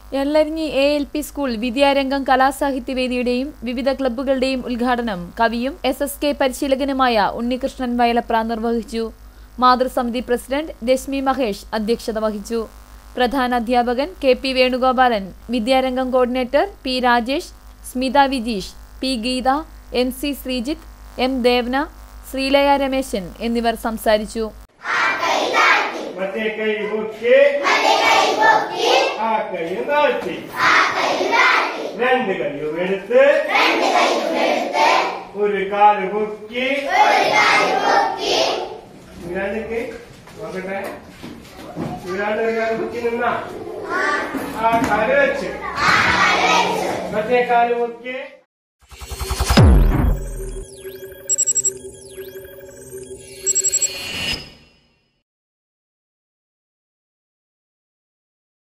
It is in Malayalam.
എല്ലരിഞ്ഞി എൽ.പി സ്കൂൾ വിദ്യാരംഗം കലാസാഹിത്യവേദിയുടെയും വിവിധ ക്ലബ്ബുകളുടെയും ഉദ്ഘാടനം കവിയും എസ്.എസ്.കെ പരിശീലകനുമായ ഉണ്ണികൃഷ്ണൻ വയലപ നിർവഹിച്ചു. മാതൃസമിതി പ്രസിഡന്റ് രശ്മി മഹേഷ് അധ്യക്ഷത വഹിച്ചു. പ്രധാന അധ്യാപകൻ KP. Venugopalan, Vidyarangam coordinator P. Rajesh, Smitha Vijeesh, P. Geetha, NC. Sreejith, M. Devana, Sreelaya Rameshan എന്നിവർ സംസാരിച്ചു. രണ്ട് കൈയും എടുത്ത് ഒരു കാല് പൊക്കി നോക്കട്ടെ. ഇവരാണ്ട് ഒരു കാല് പൊക്കി നിന്നാ ആ കാല് വെച്ച് മറ്റേ കാല് പൊക്കി